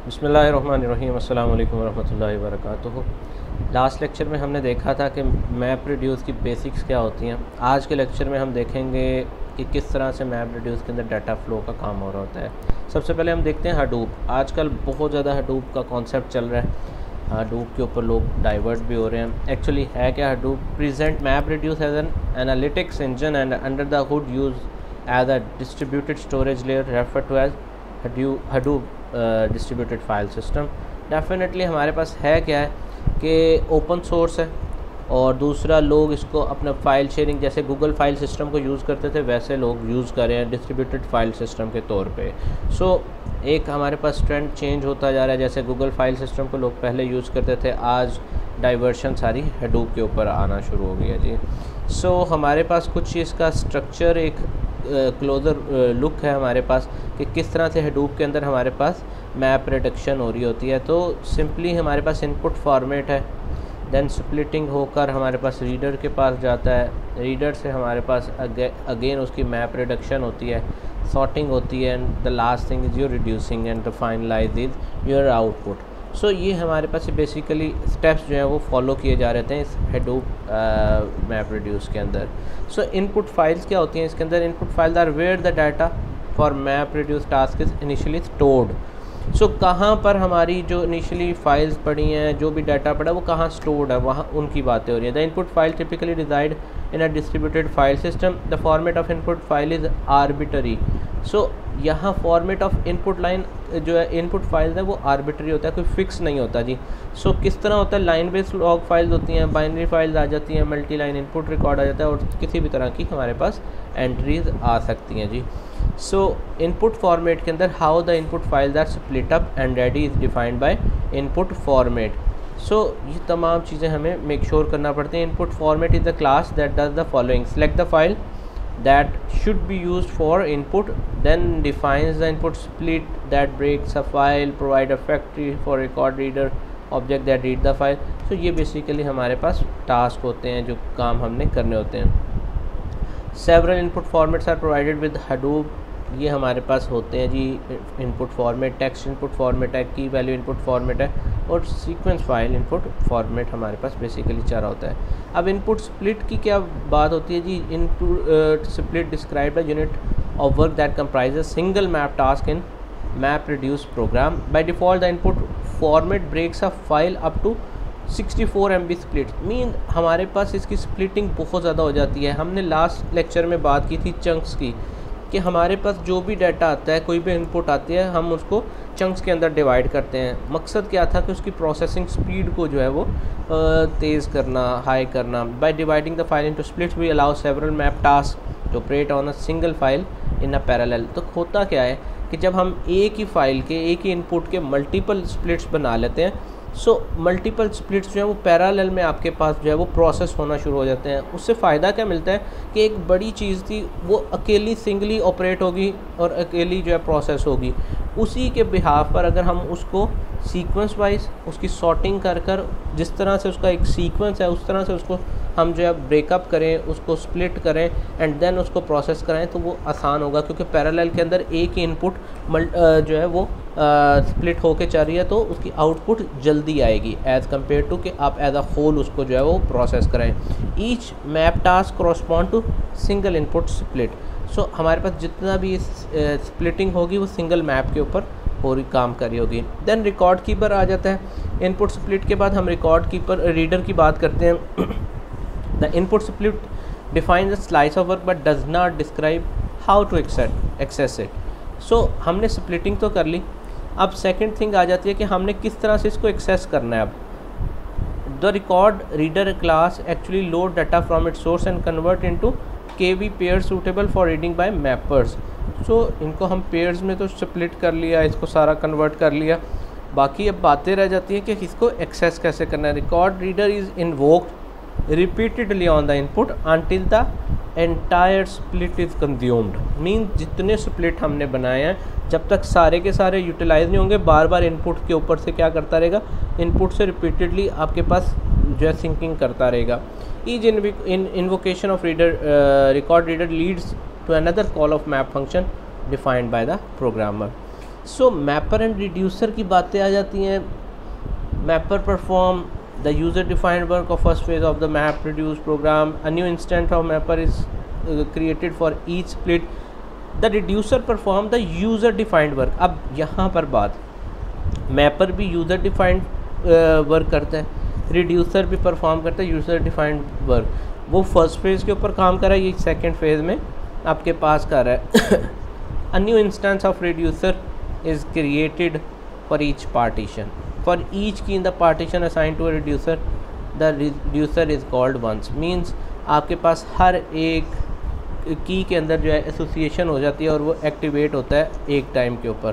बिस्मिल्लाहिर्रहमानिर्रहीम अस्सलाम वालेकुम वरहमतुल्लाहि वबरकातुहू। लास्ट लेक्चर में हमने देखा था कि मैप रिड्यूस की बेसिक्स क्या होती हैं। आज के लेक्चर में हम देखेंगे कि किस तरह से मैप रिड्यूस के अंदर डाटा फ्लो का काम हो रहा होता है। सबसे पहले हम देखते हैं हडूप। आजकल बहुत ज़्यादा हडूप का कॉन्सेप्ट चल रहा है। हडूप के ऊपर लोग डाइवर्ट भी हो रहे हैं। एक्चुअली है क्या Hadoop? Present map reduce as an analytics engine and under the hood use as a distributed storage layer refer to as Hadoop distributed file system. Definitely हमारे पास है क्या है कि ओपन सोर्स है और दूसरा लोग इसको अपना फ़ाइल शेयरिंग जैसे गूगल फाइल सिस्टम को यूज़ करते थे वैसे लोग यूज़ कर रहे हैं डिस्ट्रीब्यूटेड फाइल सिस्टम के तौर पे। एक हमारे पास ट्रेंड चेंज होता जा रहा है। जैसे गूगल फाइल सिस्टम को लोग पहले यूज़ करते थे, आज डाइवर्शन सारी हडूप के ऊपर आना शुरू हो गया जी। हमारे पास कुछ इसका स्ट्रक्चर एक क्लोज़र लुक है हमारे पास कि किस तरह से हडूप के अंदर हमारे पास मैप रिडक्शन हो रही होती है। तो सिंपली हमारे पास इनपुट फॉर्मेट है, देन स्प्लिटिंग होकर हमारे पास रीडर के पास जाता है, रीडर से हमारे पास अगेन उसकी मैप रिडक्शन होती है, सॉर्टिंग होती है, and the last thing is your reducing and the finalise is your output. ये हमारे पास बेसिकली स्टेप्स जो हैं वो फॉलो किए जा रहे थे इस हडूप मैप रिड्यूस के अंदर। इनपुट फाइल्स क्या होती हैं इसके अंदर? Input files are where the data for map reduce task is initially stored. कहाँ पर हमारी जो इनिशियली फाइल्स पड़ी हैं, जो भी डाटा पड़ा वो कहाँ स्टोर्ड है, वहाँ उनकी बातें हो रही हैं। The input file typically reside in a distributed file system. The format of input file is arbitrary. यहाँ फॉर्मेट ऑफ इनपुट लाइन जो है इनपुट फाइल्स है वो आर्बिटरी होता है, कोई फिक्स नहीं होता जी। किस तरह होता है? लाइन बेस्ड लॉग फाइल्स होती हैं, बाइनरी फाइल्स आ जाती हैं, मल्टी लाइन इनपुट रिकॉर्ड आ जाता है और किसी भी तरह की हमारे पास एंट्रीज आ सकती हैं जी। इनपुट फॉर्मेट के अंदर how the input files are split up and ready is defined by input format. ये तमाम चीज़ें हमें मेक श्योर करना पड़ती हैं। Input format is the class that does the following: select the file that should be used for input, then defines the input split that breaks a file, provide a factory for record reader object that read the file। ये basically हमारे पास task होते हैं जो काम हमने करने होते हैं। several input formats are provided with Hadoop। ये हमारे पास होते हैं जी input format, text input format है, की वैल्यू इनपुट फॉर्मेट है और सीक्वेंस फाइल इनपुट फॉर्मेट हमारे पास बेसिकली चार होता है। अब इनपुट स्प्लिट की क्या बात होती है जी? Input split describe the unit of work that comprises single map task in map reduce program. By default the input format breaks a file up to 64 MB split. Mean हमारे पास इसकी splitting बहुत ज़्यादा हो जाती है। हमने लास्ट लेक्चर में बात की थी चंक्स की कि हमारे पास जो भी डाटा आता है, कोई भी इनपुट आती है, हम उसको चंक्स के अंदर डिवाइड करते हैं। मकसद क्या था कि उसकी प्रोसेसिंग स्पीड को जो है वो तेज़ करना, हाई करना। By dividing the file into splits we allow several map task to operate on a single file in a parallel. तो होता क्या है कि जब हम एक ही फाइल के, एक ही इनपुट के मल्टीपल स्प्लिट्स बना लेते हैं, मल्टीपल स्प्लिट्स जो है वो पैरेलल में आपके पास जो है वो प्रोसेस होना शुरू हो जाते हैं। उससे फ़ायदा क्या मिलता है कि एक बड़ी चीज़ थी वो अकेली सिंगली ऑपरेट होगी और अकेली जो है प्रोसेस होगी। उसी के बिहाफ पर अगर हम उसको सीक्वेंस वाइज उसकी सॉर्टिंग कर जिस तरह से उसका एक सीक्वेंस है उस तरह से उसको हम जो है ब्रेकअप करें, उसको स्प्लिट करें एंड देन उसको प्रोसेस कराएं तो वो आसान होगा, क्योंकि पैरेलल के अंदर एक ही इनपुट जो है वो स्प्लिट होके चल रही है तो उसकी आउटपुट जल्दी आएगी एज़ कम्पेयर टू कि आप एज अ होल उसको जो है वो प्रोसेस कराएं। Each map task correspond to single input split. हमारे पास जितना भी स्प्लिटिंग होगी वो सिंगल मैप के ऊपर पूरी काम करी होगी। देन रिकॉर्ड कीपर आ जाता है। इनपुट स्प्लिट के बाद हम रिकॉर्ड कीपर रीडर की बात करते हैं। The input split defines a slice of work but does not describe how to access it. हमने स्प्लिटिंग तो कर ली, अब सेकंड थिंग आ जाती है कि हमने किस तरह से इसको एक्सेस करना है। अब the record reader class actually load data from its source and convert into KV pair suitable for reading by mappers. इनको हम पेयर्स में तो स्प्लिट कर लिया, इसको सारा कन्वर्ट कर लिया, बाकी अब बातें रह जाती हैं कि इसको एक्सेस कैसे करना है। Record reader is invoked repeatedly on the input until the entire split is consumed. Mean जितने स्प्लिट हमने बनाए हैं जब तक सारे के सारे यूटिलाइज नहीं होंगे, बार बार इनपुट के ऊपर से क्या करता रहेगा, इनपुट से रिपीटेडली आपके पास जो है सिंकिंग करता रहेगा। Each invocation of reader record reader leads to another call of map function defined by the programmer। So mapper and reducer की बातें आ जाती हैं। Mapper perform the user defined work of first phase of the map reduce program. A new instance of mapper is created for each split. The reducer perform the user defined work. अब यहाँ पर बात, mapper भी user defined work करता है, reducer भी perform करता है यूज़र डिफाइंड वर्क। वो फर्स्ट फेज़ के ऊपर काम कर रहा है, ये सेकंड फेज़ में आपके पास कर रहा है। A new instance of reducer is created for each partition. For each key in the partition assign to a reducer, the reducer is called once. Means आपके पास हर एक की के अंदर जो है एसोसिएशन हो जाती है और वो एक्टिवेट होता है एक टाइम के ऊपर।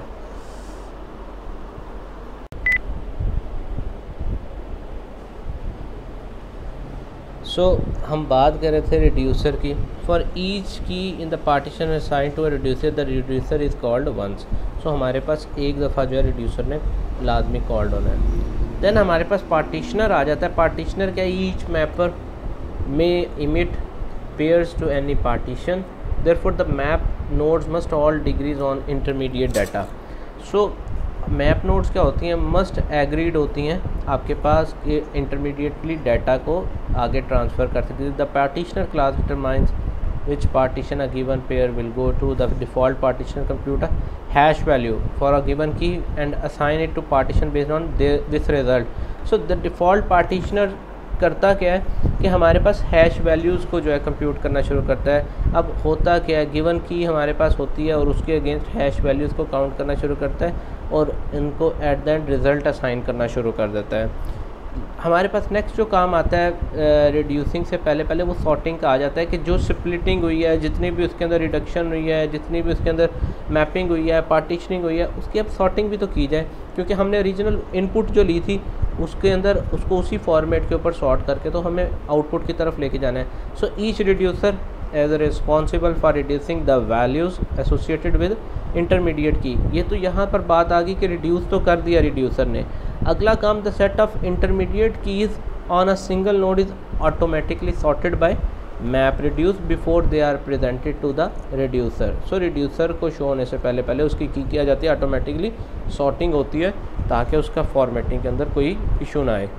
सो हम बात कर रहे थे रिड्यूसर की। For each key in the partition assign to a reducer, the reducer is called once. So हमारे पास एक दफ़ा जो है रिड्यूसर ने लाजमी कॉल्ड होना है। देन हमारे पास पार्टीशनर आ जाता है। पार्टीशनर क्या, ईच मैपर में emit pairs to any partition, therefore the map nodes must all degrees on intermediate data. So map nodes क्या होती हैं, मस्ट एग्रीड होती हैं आपके पास कि इंटरमीडिएटली डाटा को आगे ट्रांसफ़र कर सकती है। The partitioner class determines which partition a given pair will go to. The default partition compute a hash value for a given key and assign it to partition based on this result. So the default partitioner करता क्या है कि हमारे पास hash values को जो है compute करना शुरू करता है। अब होता क्या है, गिवन की हमारे पास होती है और उसके अगेंस्ट हैश वैल्यूज़ को काउंट करना शुरू करता है और इनको at the end result assign करना शुरू कर देता है। हमारे पास नेक्स्ट जो काम आता है रिड्यूसिंग से पहले वो सॉर्टिंग का आ जाता है कि जो स्प्लिटिंग हुई है, जितनी भी उसके अंदर रिडक्शन हुई है, जितनी भी उसके अंदर मैपिंग हुई है, पार्टीशनिंग हुई है, उसकी अब सॉर्टिंग भी तो की जाए, क्योंकि हमने ओरिजिनल इनपुट जो ली थी उसके अंदर उसको उसी फॉर्मेट के ऊपर सॉर्ट करके तो हमें आउटपुट की तरफ लेके जाना है। So each reducer as a responsible for reducing the values associated with intermediate key. ये तो यहाँ पर बात आ गई कि रिड्यूस तो कर दिया रिड्यूसर ने। अगला काम, the set of intermediate keys on a single node is automatically sorted by map reduce before they are presented to the reducer. So reducer को शो होने से पहले उसकी की किया जाती है, ऑटोमेटिकली सॉर्टिंग होती है ताकि उसका फॉर्मेटिंग के अंदर कोई इशू ना आए।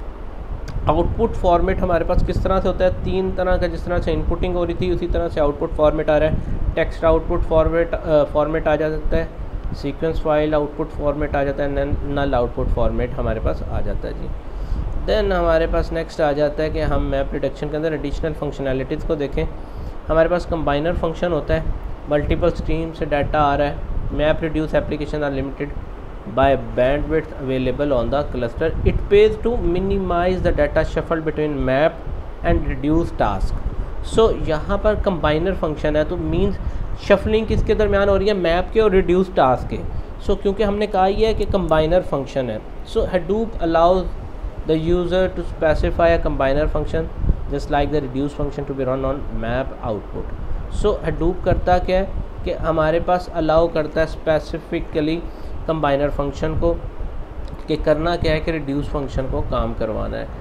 आउटपुट फॉर्मेट हमारे पास किस तरह से होता है, तीन तरह का। जिस तरह से इनपुटिंग हो रही थी उसी तरह से आउटपुट फॉर्मेट आ रहा है। टेक्स्ट आउटपुट फॉर्मेट आ जाता है, सीक्वेंस फाइल आउटपुट फॉर्मेट आ जाता है, नल आउटपुट फॉर्मेट हमारे पास आ जाता है जी। देन हमारे पास नेक्स्ट आ जाता है कि हम मैप रिडक्शन के अंदर एडिशनल फंक्शनैलिटीज़ को देखें। हमारे पास कंबाइनर फंक्शन होता है, मल्टीपल स्ट्रीम से डाटा आ रहा है। Map reduce application are limited by bandwidth available on the cluster. It pays to minimize the data shuffle between map and reduce task. So यहाँ पर combiner function है तो means shuffling किसके दरमियान हो रही है, मैप के और reduce task के। So क्योंकि हमने कहा ही है कि combiner function है, so Hadoop allows the user to specify a combiner function just like the reduce function to be run on map output. So Hadoop करता क्या है कि हमारे पास allow करता है स्पेसिफिकली कंबाइनर फंक्शन को कि करना क्या है कि रिड्यूस फंक्शन को काम करवाना है।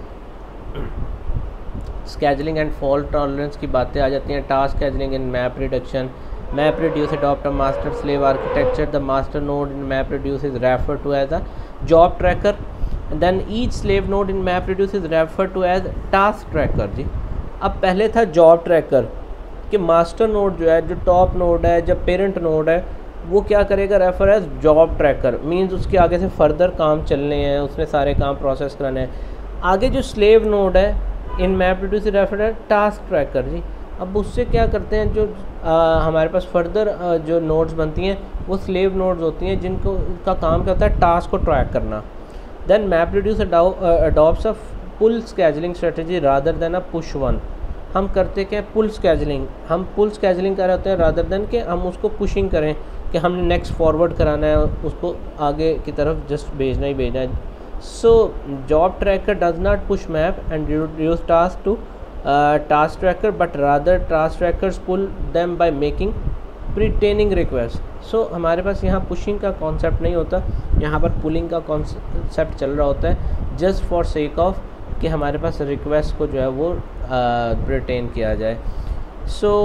स्केजलिंग एंड फॉल्ट टॉलरेंस की बातें आ जाती हैं। Task scheduling in map reduction, map reduce adopt a master slave architecture. The master node in map reduce is refer to as a job tracker, then each slave node in map reduce is refer to as task tracker जी। अब पहले था job tracker कि master node जो है, जो top node है, जब पेरेंट नोड है, वो क्या करेगा, refer as job tracker. Means उसके आगे से फर्दर काम चलने हैं, उसने सारे काम प्रोसेस कराने हैं। आगे जो स्लेव नोड है in map reduce refer as task tracker जी। अब उससे क्या करते हैं, जो हमारे पास फर्दर जो नोड्स बनती हैं वो स्लेव नोड्स होती हैं जिनको का काम क्या होता है, टास्क को ट्रैक करना। Then map reduce adopts a pull scheduling strategy rather than a push one. हम करते क्या, पुल स्केजलिंग। हम पुल स्केजलिंग कर रहे होते हैं रादर देन कि हम उसको पुशिंग करें कि हमने नेक्स्ट फॉरवर्ड कराना है, उसको आगे की तरफ जस्ट भेजना ही भेजना है। So job tracker does not push map and reduce task to task tracker but rather task trackers pull them by making pertaining request. So हमारे पास यहाँ पुशिंग का कॉन्सेप्ट नहीं होता, यहाँ पर पुलिंग का कॉन्सेप्ट चल रहा होता है जस्ट फॉर सेक ऑफ कि हमारे पास रिक्वेस्ट को जो है वो प्रीटेन किया जाए। सो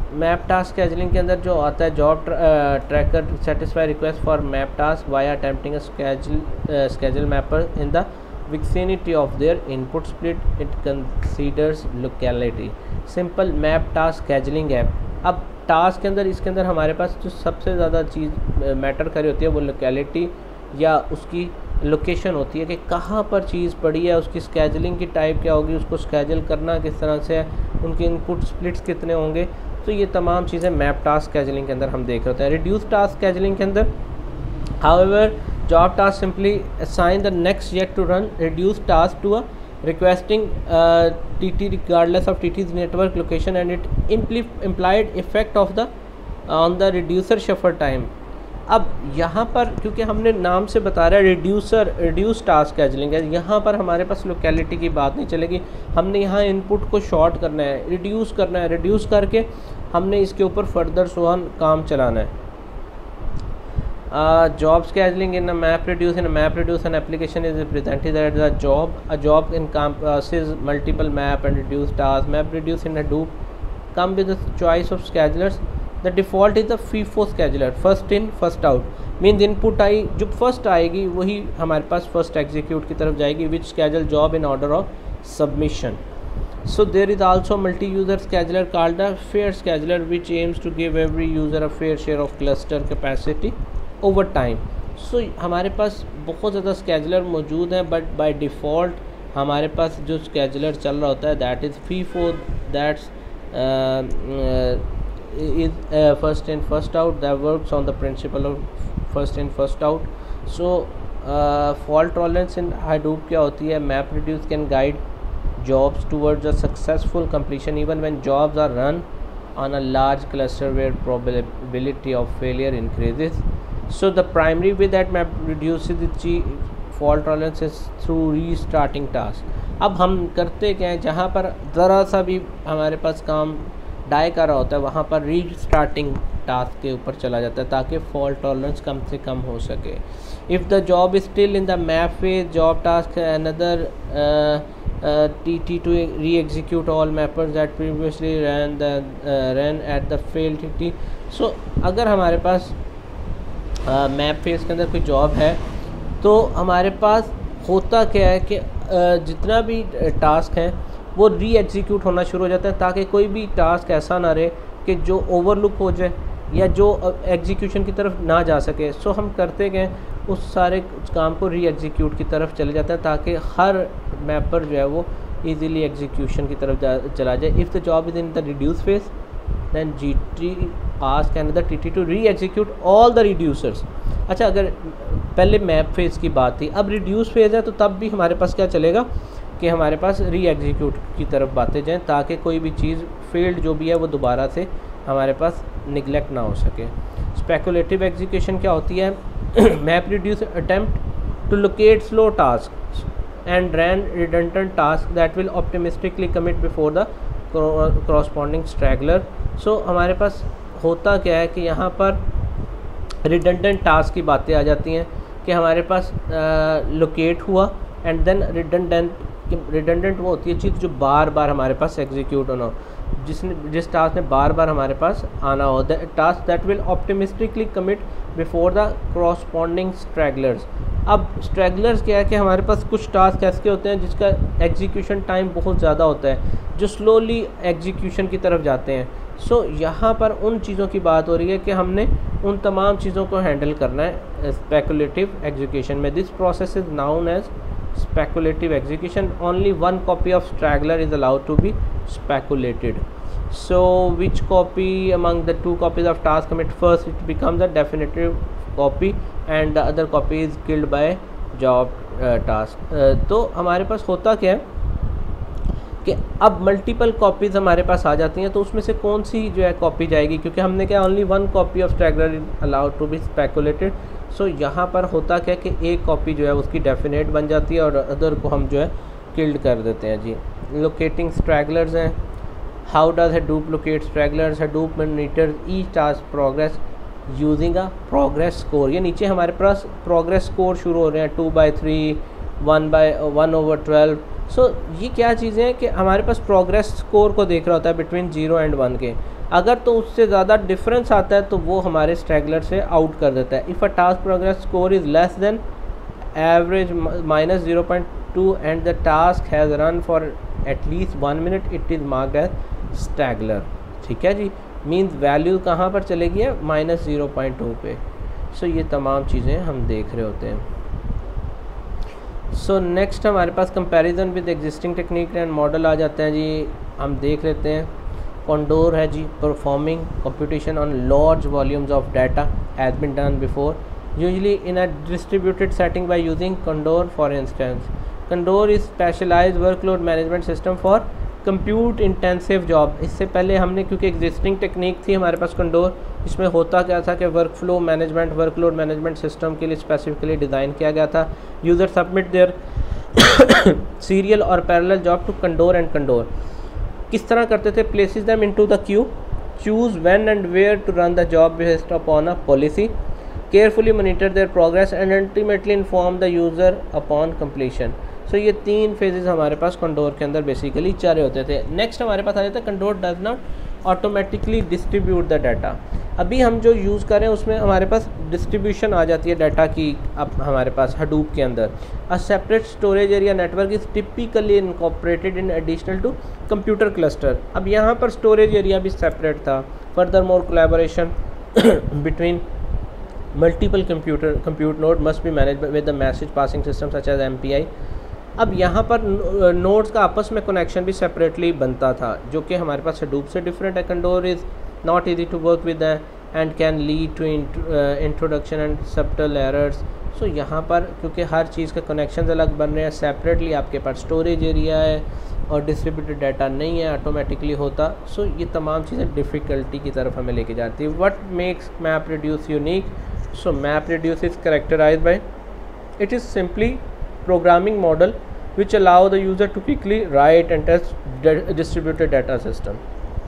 मैप टास्क स्केजुलिंग के अंदर जो आता है job tracker satisfy request for map task via attempting schedule mapper in the vicinity of their input split it considers locality. Simple map task scheduling app. अब टास्क के अंदर इसके अंदर हमारे पास जो सबसे ज़्यादा चीज़ मैटर कर रही होती है वो लोकेलिटी या उसकी लोकेशन होती है कि कहाँ पर चीज़ पड़ी है, उसकी स्केजुलिंग की टाइप क्या होगी, उसको स्केजुल करना किस तरह से है, उनके इनपुट स्प्लिट्स कितने होंगे। तो ये तमाम चीज़ें मैप टास्क स्केजुलिंग के अंदर हम देख रहे होते हैं। रिड्यूस टास्क स्केजुलिंग के अंदर however job task simply assign the next yet to run reduced task to a requesting TT regardless of TT's network location and it implied effect of the on the reducer shuffle time। अब यहाँ पर क्योंकि हमने नाम से बता रहा है रिड्यूस टास्क स्केजुलिंग है, यहाँ पर हमारे पास लोकेलिटी की बात नहीं चलेगी। हमने यहाँ इनपुट को शॉर्ट करना है, रिड्यूस करना है, रिड्यूस करके हमने इसके ऊपर फर्दर सोहन काम चलाना है। Job scheduling in a MapReduce. In a MapReduce, an application is presented as a job. A job encompasses multiple map and reduce tasks. MapReduce in Hadoop come with a choice of schedulers. The default is the FIFO scheduler, first in first out. Means input आई जो first आएगी वही हमारे पास first execute की तरफ जाएगी, which schedule job in order of submission. So there is also multi-user scheduler called a fair scheduler, which aims to give every user a fair share of cluster capacity over time. So हमारे पास बहुत ज़्यादा scheduler मौजूद हैं, but by default हमारे पास जो scheduler चल रहा होता है that is FIFO, that's is first in first out, that works on the principle of first in first out. So fault tolerance in Hadoop क्या होती है? MapReduce can guide jobs towards a successful completion even when jobs are run on a large cluster where probability of failure increases. So the primary way that map reduces the fault tolerance is through restarting task. अब हम करते क्या हैं, जहाँ पर ज़रा सा भी हमारे पास काम डाई कर रहा होता है वहाँ पर रीस्टार्टिंग टास्क के ऊपर चला जाता है ताकि फॉल्ट टॉलरेंस कम से कम हो सके। If the job is still in the map phase job task another TT to re-execute all mappers that previously ran at the failed TT। So अगर हमारे पास मैप फेज के अंदर कोई जॉब है तो हमारे पास होता क्या है कि जितना भी टास्क है वो री एग्जीक्यूट होना शुरू हो जाता है ताकि कोई भी टास्क ऐसा ना रहे कि जो ओवरलुक हो जाए या जो एग्जीक्यूशन की तरफ ना जा सके। सो हम करते गए उस सारे काम को री एग्जीक्यूट की तरफ चले जाता है ताकि हर मैपर जो है वो इजीली एग्जीक्यूशन की तरफ चला जाए। If the job is in the reduce phase then GT ask another TT to re-execute all the reducers. अच्छा, अगर पहले मैप फेज़ की बात थी, अब रिड्यूस फेज़ है तो तब भी हमारे पास क्या चलेगा कि हमारे पास री एग्जीक्यूट की तरफ बातें जाएँ ताकि कोई भी चीज़ फेल्ड जो भी है वो दोबारा से हमारे पास निगलेक्ट ना हो सके। स्पेकुलेटिव एग्जीक्यूशन क्या होती है? MapReduce attempt to locate slow task and run redundant task that will optimistically commit before the corresponding straggler। सो हमारे पास होता क्या है कि यहाँ पर रिडंडेंट टास्क की बातें आ जाती हैं कि हमारे पास लोकेट हुआ एंड देन रिडंडेंट वो होती है चीज़ जो बार बार हमारे पास एग्जीक्यूट होना हो, जिस टास्क में बार बार हमारे पास आना हो। The task that will optimistically commit before the corresponding stragglers। अब स्ट्रैगलर्स क्या है कि हमारे पास कुछ टास्क ऐसे होते हैं जिसका एग्जीक्यूशन टाइम बहुत ज़्यादा होता है जो स्लोली एग्जीक्यूशन की तरफ जाते हैं। सो यहाँ पर उन चीज़ों की बात हो रही है कि हमने उन तमाम चीज़ों को हैंडल करना है स्पेकुलेटिव एग्जीक्यूशन में। This process is known as speculative execution। Only one copy of straggler is allowed to be speculated। So which copy among the two copies of task commit first, it becomes a definitive copy and the other copy is killed by job task। तो हमारे पास होता क्या है कि अब multiple copies हमारे पास आ जाती हैं तो उसमें से कौन सी जो है कॉपी जाएगी, क्योंकि हमने क्या only one copy of straggler allowed to be speculated. So यहाँ पर होता क्या कि एक कॉपी जो है उसकी डेफिनेट बन जाती है और अदर को हम जो है किल्ड कर देते हैं जी। लोकेटिंग स्ट्रैगलर्स हैं। How does Hadoop locate stragglers? Hadoop monitors each task progress using a progress score. ये नीचे हमारे पास प्रोग्रेस स्कोर शुरू हो रहे हैं 2/3, 1/1/12। सो ये क्या चीज़ें हैं कि हमारे पास प्रोग्रेस स्कोर को देख रहा होता है बिटवीन 0 and 1 के। अगर तो उससे ज़्यादा डिफरेंस आता है तो वो हमारे स्ट्रैगलर से आउट कर देता है। If a task progress score is less than average -0.2 and the task has run for at least 1 minute it is marked as straggler. ठीक है जी, मीन्स वैल्यू कहाँ पर चलेगी है, -0.2 पे। सो ये तमाम चीज़ें हम देख रहे होते हैं। सो नेक्स्ट हमारे पास comparison with existing technique and model आ जाते हैं जी। हम देख लेते हैं कॉन्डोर है जी, performing computation on large volumes of data has been done before usually in a distributed setting by using Condor. For instance Condor is specialised workload management system for compute intensive job. इससे पहले हमने, क्योंकि existing technique थी हमारे पास condor, इसमें होता क्या था कि work flow management, workload management system के लिए स्पेसिफिकली डिज़ाइन किया गया था। यूज़र सबमिट देयर सीरियल और parallel job to Condor and Condor किस तरह करते थे, places them into the queue, choose when and where to run the job based upon a policy, carefully monitor their progress and ultimately inform the user upon completion. So ये 3 phases हमारे पास condor के अंदर basically चल रहे होते थे। Next हमारे पास आ जाता है Condor does not automatically distribute the data. अभी हम जो यूज़ करें उसमें हमारे पास डिस्ट्रीब्यूशन आ जाती है डाटा की। अब हमारे पास हडूप के अंदर a separate storage area network is typically incorporated in addition to computer cluster. अब यहाँ पर स्टोरेज एरिया भी सेपरेट था। Furthermore collaboration between multiple compute node must be managed with the message passing system such as MPI। अब यहाँ पर nodes का आपस में कनेक्शन भी सेपरेटली बनता था, जो कि हमारे पास हडूप से डिफरेंट है। Condor is not easy to work with and can lead to introduction and subtle errors. So यहाँ पर क्योंकि हर चीज़ के कनेक्शन अलग बन रहे हैं, सेपरेटली आपके पास स्टोरेज एरिया है और डिस्ट्रीब्यूटेड डाटा नहीं है ऑटोमेटिकली होता। सो ये तमाम चीज़ें डिफ़िकल्टी की तरफ हमें लेके जाती है। What makes map reduce unique? So MapReduce is characterized by it is simply programming model which allow the user to quickly write and test distributed data system।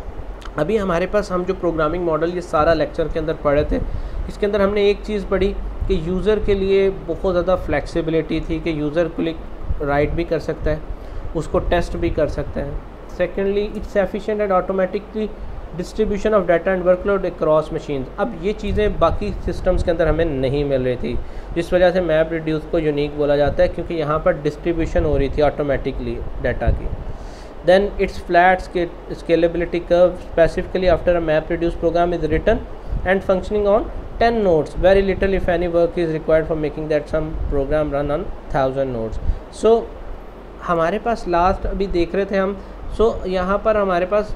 अभी हमारे पास हम जो प्रोग्रामिंग मॉडल ये सारा लेक्चर के अंदर पढ़े थे, इसके अंदर हमने एक चीज़ पढ़ी कि यूज़र के लिए बहुत ज़्यादा फ्लेक्सिबिलिटी थी कि यूज़र क्लिक राइट भी कर सकता है, उसको टेस्ट भी कर सकता है। Secondly it's efficient and automatically distribution of data and workload across machine. अब ये चीज़ें बाकी सिस्टम्स के अंदर हमें नहीं मिल रही थी, जिस वजह से मैप रिड्यूस को यूनिक बोला जाता है, क्योंकि यहाँ पर डिस्ट्रीब्यूशन हो रही थी ऑटोमेटिकली डाटा की। Then it's flat scalability curve specifically after a map reduce program is written and functioning on 10 nodes, very little if any work is required for making that some program run on 1000 nodes। So हमारे पास last अभी देख रहे थे हम, सो यहाँ पर हमारे पास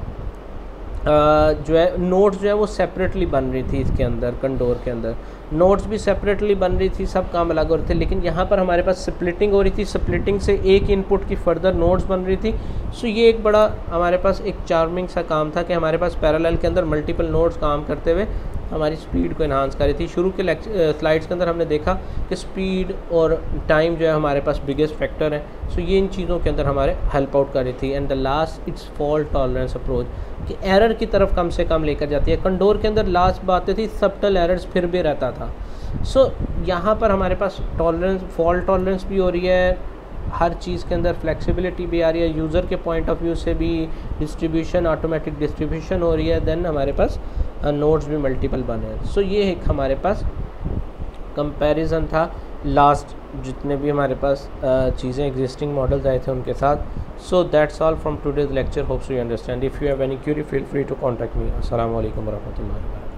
जो है नोड्स जो है वो सेपरेटली बन रही थी। इसके अंदर कॉन्डोर के अंदर नोड्स भी सेपरेटली बन रही थी, सब काम अलग हो रहे थे, लेकिन यहाँ पर हमारे पास स्प्लिटिंग हो रही थी। स्प्लिटिंग से एक इनपुट की फर्दर नोड्स बन रही थी। सो ये एक बड़ा हमारे पास एक चार्मिंग सा काम था कि हमारे पास पैरेलल के अंदर मल्टीपल नोड्स काम करते हुए हमारी स्पीड को इन्हांस कर रही थी। शुरू के स्लाइड्स के अंदर हमने देखा कि स्पीड और टाइम जो है हमारे पास बिगेस्ट फैक्टर है। सो ये इन चीज़ों के अंदर हमारे हेल्प आउट कर रही थी। And the last it's fault tolerance approach कि एरर की तरफ कम से कम लेकर जाती है। कॉन्डोर के अंदर लास्ट बातें थी, सबटल एरर्स फिर भी रहता था। सो यहाँ पर हमारे पास टॉलरेंस, फॉल्ट टॉलरेंस भी हो रही है, हर चीज़ के अंदर फ्लेक्सिबिलिटी भी आ रही है, यूज़र के पॉइंट ऑफ व्यू से भी डिस्ट्रीब्यूशन, ऑटोमेटिक डिस्ट्रीब्यूशन हो रही है। देन हमारे पास नोड्स भी मल्टीपल बने हैं। सो ये एक हमारे पास कंपैरिजन था लास्ट जितने भी हमारे पास चीज़ें एग्जिस्टिंग मॉडल्स आए थे उनके साथ। So that's all from today's lecture, hopes you understand. If you have any query feel free to contact me. अस्सलाम वालेकुम व रहमतुल्लाहि व बरकातहू।